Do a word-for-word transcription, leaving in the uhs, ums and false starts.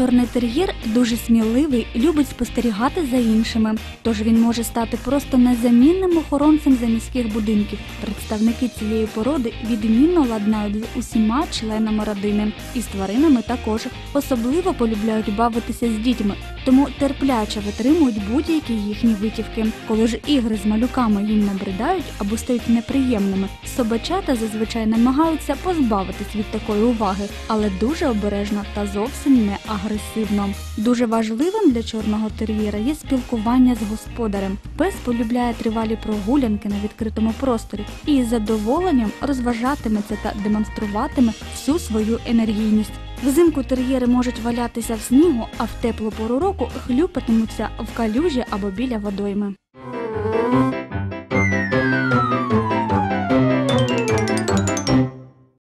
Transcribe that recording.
Чорний тер'єр дуже сміливий, любить спостерігати за іншими, тож він може стати просто незамінним охоронцем заміських будинків. Представники цієї породи відмінно ладнають з усіма членами родини. І з тваринами також. Особливо полюбляють бавитися з дітьми, тому терпляче витримують будь-які їхні витівки. Коли ж ігри з малюками їм набридають або стають неприємними, собачата зазвичай намагаються позбавитись від такої уваги, але дуже обережно та зовсім не агресивно. Дуже важливим для чорного тер'єра є спілкування з господарем. Пес полюбляє тривалі прогулянки на відкритому просторі і із задоволенням розважатиметься та демонструватиме всю свою енергійність. Взимку тер'єри можуть валятися в снігу, а в теплу пору року хлюпатимуться в калюжі або біля водойми.